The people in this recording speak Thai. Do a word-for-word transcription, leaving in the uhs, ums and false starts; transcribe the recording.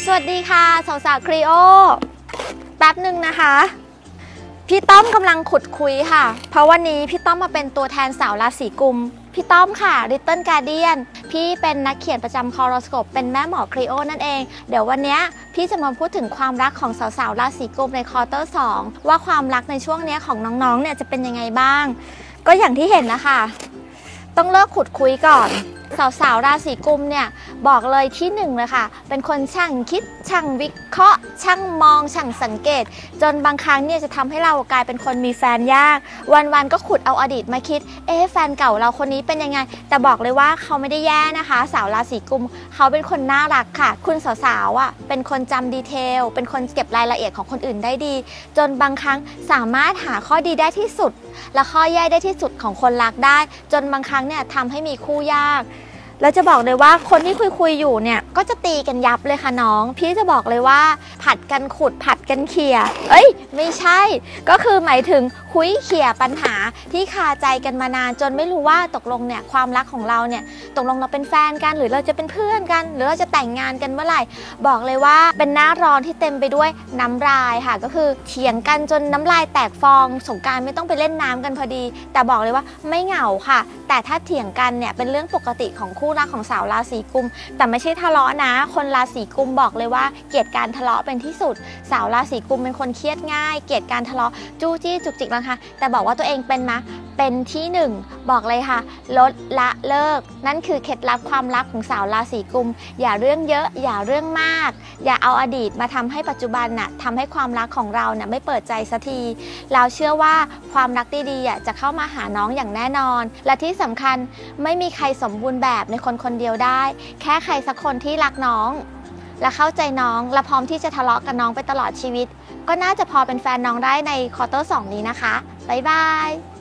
วัสดีค่ะสาวสาวครีโอแป๊บหนึ่งนะคะพี่ต้อมกำลังขุดคุยค่ะเพราะวันนี้พี่ต้อมมาเป็นตัวแทนสาวราศีกุมพี่ต้อมค่ะ Little Guardian พี่เป็นนักเขียนประจำ Horoscope เป็นแม่หมอครีโอนั่นเองเดี๋ยววันนี้พี่จะมาพูดถึงความรักของสาวๆราศีกุมในควอเตอร์สองว่าความรักในช่วงนี้ของน้องๆเนี่ยจะเป็นยังไงบ้างก็อย่างที่เห็นนะคะต้องเลิกขุดคุยก่อนสาวๆราศีกุมเนี่ยบอกเลยที่หนึ่งเลยค่ะเป็นคนช่างคิดช่างวิเคราะห์ช่างมองช่างสังเกตจนบางครั้งเนี่ยจะทำให้เรากลายเป็นคนมีแฟนยากวันๆก็ขุดเอาอดีตมาคิดเอ๊ะแฟนเก่าเราคนนี้เป็นยังไงแต่บอกเลยว่าเขาไม่ได้แย่นะคะสาวราศีกุมเขาเป็นคนน่ารักค่ะคุณสาวๆอ่ะเป็นคนจำดีเทลเป็นคนเก็บรายละเอียดของคนอื่นได้ดีจนบางครั้งสามารถหาข้อดีได้ที่สุดและข้อแย่ได้ที่สุดของคนรักได้จนบางครั้งเนี่ยทำให้มีคู่ยากแล้วจะบอกเลยว่าคนที่คุยคุยอยู่เนี่ยก็จะตีกันยับเลยค่ะน้องพี่จะบอกเลยว่าผัดกันขุดผัดกันเขี่ยเอ้ยไม่ใช่ก็คือหมายถึงคุยเขี่ยปัญหาที่คาใจกันมานานจนไม่รู้ว่าตกลงเนี่ยความรักของเราเนี่ยตกลงเราเป็นแฟนกันหรือเราจะเป็นเพื่อนกันหรือเราจะแต่งงานกันเมื่อไหร่บอกเลยว่าเป็นหน้าร้อนที่เต็มไปด้วยน้ำลายค่ะก็คือเถียงกันจนน้ำลายแตกฟองสงกรานต์ไม่ต้องไปเล่นน้ำกันพอดีแต่บอกเลยว่าไม่เหงาค่ะแต่ถ้าเถียงกันเนี่ยเป็นเรื่องปกติของคู่รักของสาวราศีกุมแต่ไม่ใช่ทะเลาะนะคนราศีกุมบอกเลยว่าเกลียดการทะเลาะเป็นที่สุดสาวราศีกุมเป็นคนเครียดง่ายเกลียดการทะเลาะจู้จี้จุกจิกนะคะแต่บอกว่าตัวเองเป็นมะเป็นที่หนึ่งบอกเลยค่ะลดละเลิกนั่นคือเคล็ดลับความรักของสาวราศีกุมอย่าเรื่องเยอะอย่าเรื่องมากอย่าเอาอดีตมาทำให้ปัจจุบันน่ะทำให้ความรักของเราน่ะไม่เปิดใจสักทีเราเชื่อว่าความรักดีๆจะเข้ามาหาน้องอย่างแน่นอนและที่สำคัญไม่มีใครสมบูรณ์แบบในคนคนเดียวได้แค่ใครสักคนที่รักน้องและเข้าใจน้องและพร้อมที่จะทะเลาะกับน้องไปตลอดชีวิตก็น่าจะพอเป็นแฟนน้องได้ในควอเตอร์สองนี้นะคะบ๊ายบาย